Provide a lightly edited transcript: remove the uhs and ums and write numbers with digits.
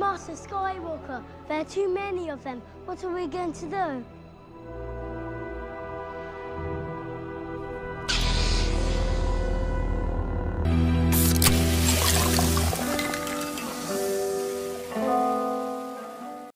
Master Skywalker, there are too many of them. What are we going to do?